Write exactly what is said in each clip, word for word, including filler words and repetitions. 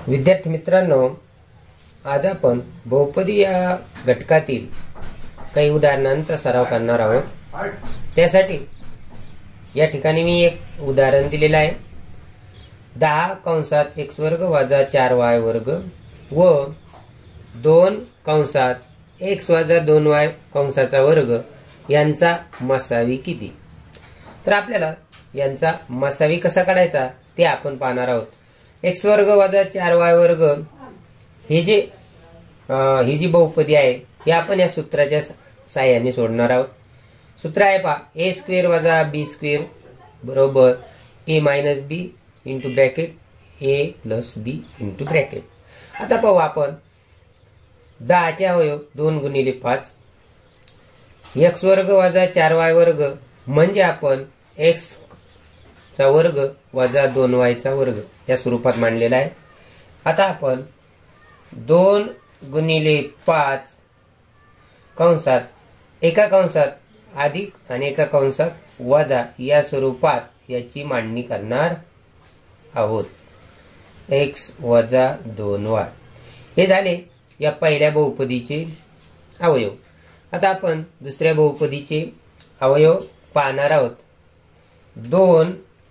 विद्यार्थी मित्रांनो, आज आपण बहुपदी या घटकातील काही उदाहरणांचा सराव करणार आहोत। त्यासाठी या ठिकाणी मी एक उदाहरण दिलेलं आहे। दहा कंसात एक्स वर्ग वजा चार वाय वर्ग व दोन कंसात एक्स वजा दोन वाय कंसाचा वर्ग यांचा मसावी किती। तर आपल्याला यांचा मसावी कसा काढायचा ते आपण पाहणार आहोत। एक्स वर्ग वजा चार वाय वर्ग हे जे ही जी बहुपदी आहे हे आपण या सूत्राच्या सहाय्याने सोडणार आहोत। सूत्र आहे पहा, ए स्क्वेअर वजा बी स्क्वेअर बरोबर A minus B into bracket A plus B into bracket. आता पाहू आपण दहाचे अवयव दोन गुणिले पाच, एक्स वर्ग वजा चार वाय वर्ग म्हणजे आपण एक्स चा वर्ग वजा दोन वाय चा वर्ग या स्वरूपात मांडलेला आहे। आता आपण दोन गुणिले पाच कंसात एका कंसात अधिक आणि एका कंसात वजा या स्वरूपात याची मांडणी करणार आहोत। एक्स वजा दोन वाय हे झाले या पहिल्या बहुपदीचे अवयव। आता आपण दुसऱ्या बहुपदीचे अवयव पाहणार आहोत। दोन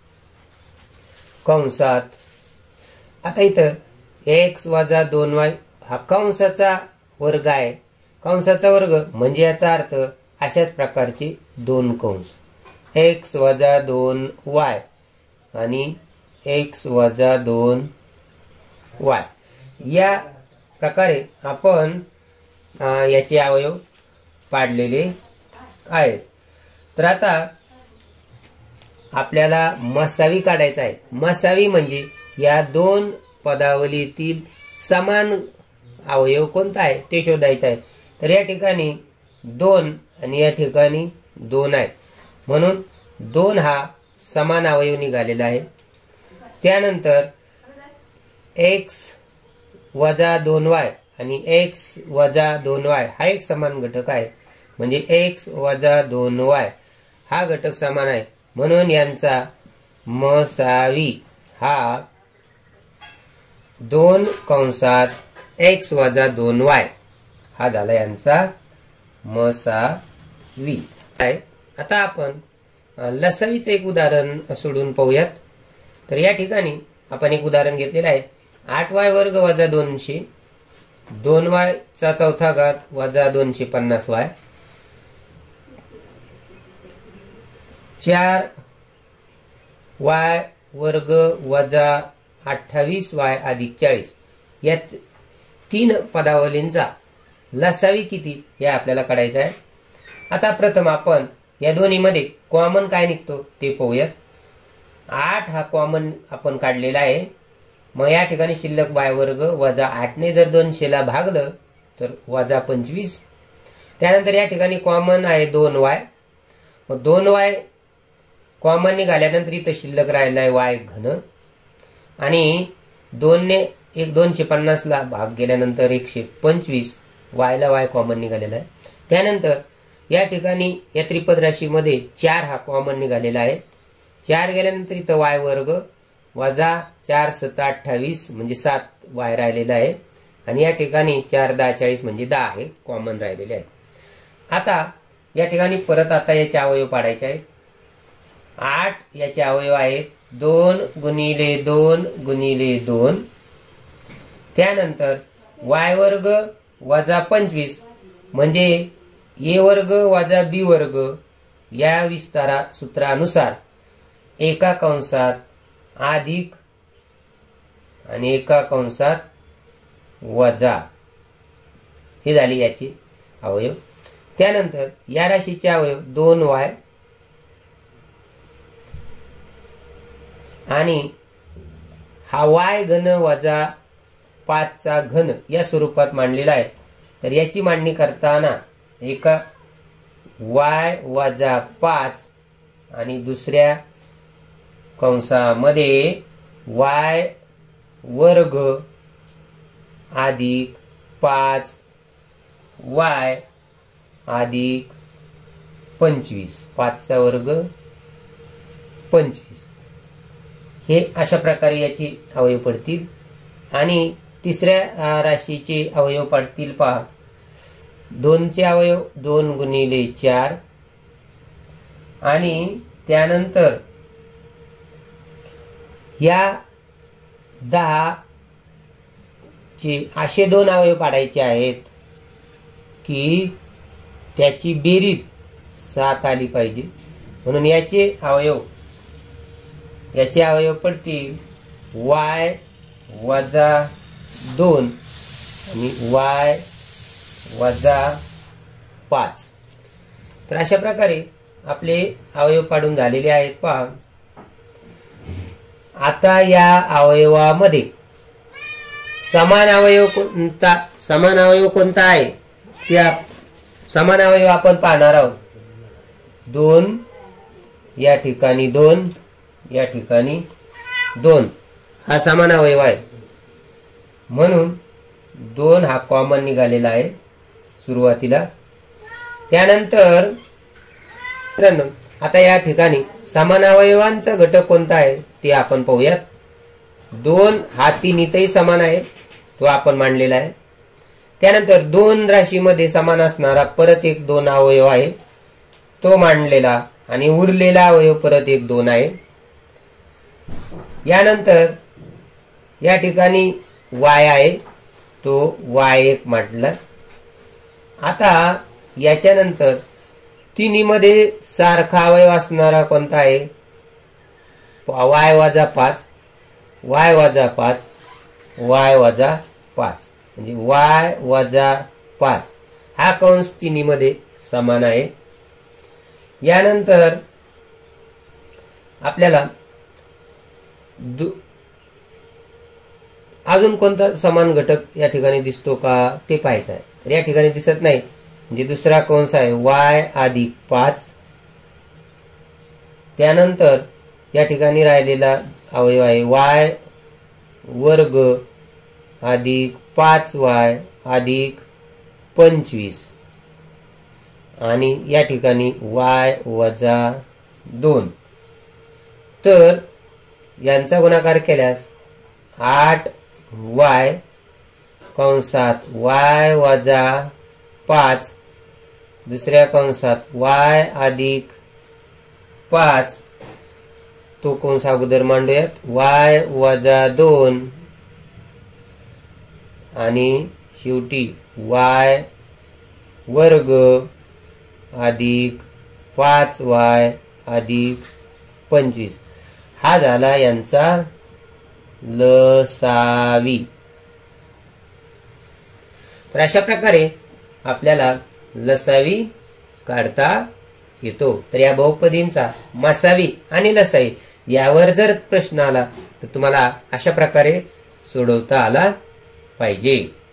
कंसात आता इथं एक्स वजा दोन वाय हा कंसाचा वर्ग आहे। कंसाचा वर्ग म्हणजे याचा अर्थ अशाच प्रकारचे दोन कंस एक्स वजा दोन वाय आणि एक्स वजा दोन वाय या प्रकारे आपण याचे अवयव पाडलेले आहेत। तर आता आपल्याला मसावी काढायचा आहे। मसावी म्हणजे या दोन पदावलीतील समान अवयव कोणता आहे ते शोधायचा आहे। तर या ठिकाणी दोन आणि या ठिकाणी दोन आहे म्हणून दोन हा समान अवयव निघालेला आहे। त्यानंतर एक्स वजा दोन वाय आणि एक्स वजा दोन वाय हा एक समान घटक आहे म्हणजे एक्स वजा दोन वाय हा घटक समान आहे म्हणून यांचा मसावी हा दोन कंसात एक्स वजा दोन वाय हा झाला यांचा मसावी आहे। आता आपण लसावीचे एक उदाहरण सोडून पाहूयात। तर या ठिकाणी आपण एक उदाहरण घेतलेलं आहे। आठ वाय वर्ग वजा दोनशे दोन वाय चा चौथा घात वजा दोनशे पन्नास वाय चार वाय वर्ग वजा अठ्ठावीस वाय अधिक चाळीस या तीन पदावलींचा लसावी किती हे आपल्याला काढायचं आहे। आता प्रथम आपण या दोन्ही मध्ये कॉमन काय निघतो ते पाहूया। आठ हा कॉमन आपण काढलेला आहे मग या ठिकाणी शिल्लक वाय वर्ग वजा आठ ने जर दोनशे ला भागलं तर वजा पंचवीस। त्यानंतर या ठिकाणी कॉमन आहे दोन वाय मग दोन वाय कॉमन निघाल्यानंतर इथं शिल्लक राहिला आहे वाय घन आणि दोन ने एक दोनशे पन्नास ला भाग गेल्यानंतर एकशे पंचवीस वाय ला वाय कॉमन निघालेला आहे। त्यानंतर या ठिकाणी या त्रिपद राशीमध्ये चार हा कॉमन निघालेला आहे। चार गेल्यानंतर इथं वाय वर्ग वजा चार सत्ता अठ्ठावीस म्हणजे सात वाय राहिलेला आहे आणि या ठिकाणी चार दहा चाळीस म्हणजे दहा हे कॉमन राहिलेले आहे। आता या ठिकाणी परत आता याचे अवयव पाडायचे आहेत। आठ याचे अवयव आहेत दोन गुणिले दोन गुणिले दोन त्यानंतर वाय वर्ग वजा पंचवीस म्हणजे ए वर्ग वजा बी वर्ग या विस्तारा सूत्रानुसार एका कंसात अधिक आणि एका कंसात वजा हे झाले याचे अवयव। त्यानंतर या राशीचे अवयव दोन वाय आणि हा वाय घन वजा पाच चा घन या स्वरूपात मांडलेला आहे। तर याची मांडणी करताना एका वाय वजा पाच आणि दुसऱ्या कंसामध्ये वाय वर्ग अधिक पाच वाय अधिक पंचवीस पाचचा वर्ग पंचवीस हे अशा प्रकारे याची अवयव पडतील। आणि तिसऱ्या राशीचे अवयव पडतील पहा. दोनचे अवयव दोन गुणिले चार आणि त्यानंतर या दहा चे असे दोन अवयव पाडायचे आहेत की त्याची बेरीज सात आली पाहिजे. म्हणून याचे अवयव याचे अवयव पडतील वाय वजा दोन आणि वाय वजा पाच. तर अशा प्रकारे आपले अवयव पाडून झालेले आहेत पहा. आता या अवयवामध्ये समान अवयव कोणता समान अवयव कोणता आहे त्या समान अवयव आपण पाहणार आहोत. दोन या ठिकाणी दोन या ठिकाणी दोन हा समान अवयव आहे. म्हणून दोन हा कॉमन निघालेला आहे सुरुवातीला. त्यानंतर आता या ठिकाणी समान अवयवांचा घटक कोणता आहे ते आपण पाहूयात. दोन हा तिन्हीतही समान आहे, तो आपण मांडलेला आहे. त्यानंतर दोन राशीमध्ये समान असणारा परत एक दोन अवयव आहे, तो मांडलेला. आणि उरलेला अवयव परत एक दोन आहे. यानंतर या ठिकाणी वाय आहे, तो वाय एक मांडला. आता याच्यानंतर तिन्हीमध्ये सारखा अवयव असणारा कोणता आहे, वाय वजा पाच वाय वजा पाच वाय वजा पाच म्हणजे वाय वजा पाच हा कंस तिन्हीमध्ये समान आहे. यानंतर आपल्याला अजून कोणता समान घटक या ठिकाणी दिसतो का ते पाहायचं आहे. तर या ठिकाणी दिसत नाही, म्हणजे दुसरा कंस आहे वाय अधिक पाच. त्यानंतर या ठिकाणी राहिलेला अवयव आहे वाय वर्ग अधिक पाच वाय अधिक पंचवीस आणि या ठिकाणी वाय वजा दोन. तर यांचा गुणाकार केल्यास आठ वाय कंसात वाय वजा पाच दुसऱ्या कंसात वाय अधिक पाच, तो कंस अगोदर मांडूयात, वाय वजा दोन आणि शेवटी वाय वर्ग अधिक पाच वाय अधिक पंचवीस. हा झाला यांचा लसावी. तर अशा प्रकारे आपल्याला लसावी काढता येतो. तर या बहुपदींचा मसावी आणि लसावी यावर जर प्रश्न आला तर तुम्हाला अशा प्रकारे सोडवता आला पाहिजे.